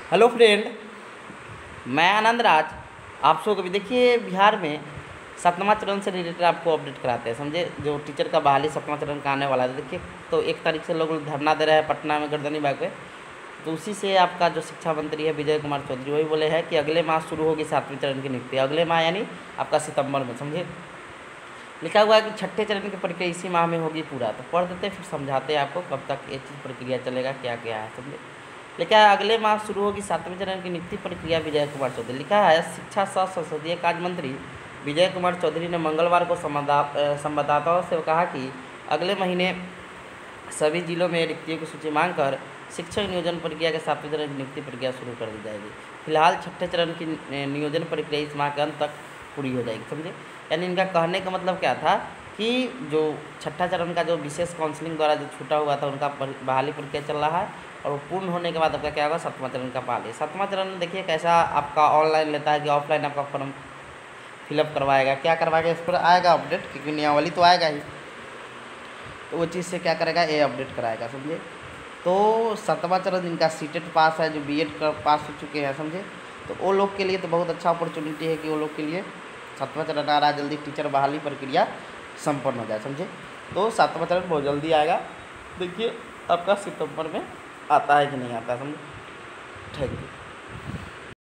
Hello friend, मैं आनंद राज। आप सबको भी देखिए, बिहार में 7वां चरण से रिलेटेड आपको अपडेट कराते हैं, समझे। जो टीचर का बहाली 7वां चरण का आने वाला है, देखिए तो 1 तारीख से लोग धरना दे रहे हैं पटना में गर्दनी बाग पे। तो उसी से आपका जो शिक्षा मंत्री है विजय कुमार चौधरी, वही बोले हैं कि अगले माह शुरू होगी 7वें चरण की नियुक्ति। अगले माह यानी आपका सितंबर में, समझे। लिखा हुआ है कि 6ठे चरण की प्रक्रिया इसी माह में होगी पूरा। तो पढ़ देते फिर समझाते हैं आपको कब तक ये चीज़ प्रक्रिया चलेगा, क्या क्या है, समझे। लिखा है अगले माह शुरू होगी 7वें चरण की नियुक्ति प्रक्रिया, विजय कुमार चौधरी। लिखा है शिक्षा सह संसदीय कार्य मंत्री विजय कुमार चौधरी ने मंगलवार को संवाददाताओं से कहा कि अगले महीने सभी जिलों में रिक्तियों की सूची मांगकर शिक्षक नियोजन प्रक्रिया के 7वें चरण की नियुक्ति प्रक्रिया शुरू कर दी जाएगी। फिलहाल 6ठे चरण की नियोजन प्रक्रिया इस माह के अंत तक पूरी हो जाएगी, समझे। यानी इनका कहने का मतलब क्या था कि जो 6ठा चरण का जो विशेष काउंसलिंग द्वारा जो छूटा हुआ था उनका बहाली प्रक्रिया चल रहा है, और वो पूर्ण होने के बाद आपका क्या होगा, 7वां चरण का बहाली। 7वां चरण देखिए कैसा आपका ऑनलाइन लेता है कि ऑफलाइन आपका फॉर्म फिलअप करवाएगा, क्या करवाएगा, इस पर आएगा अपडेट, क्योंकि नियमावली तो आएगा ही। तो वो चीज़ से क्या करेगा, ये अपडेट कराएगा, समझे। तो 7वां चरण जिनका सीटेट पास है, जो बीएड का पास हो चुके हैं, समझे, तो वो लोग के लिए तो बहुत अच्छा अपॉर्चुनिटी है कि वो लोग के लिए 7वां चरण आ रहा है, जल्दी टीचर बहाली प्रक्रिया संपन्न हो जाए, समझे। तो 7वां चरण बहुत जल्दी आएगा। देखिए आपका सितंबर में आता है कि नहीं आता है, समझे। Thank you.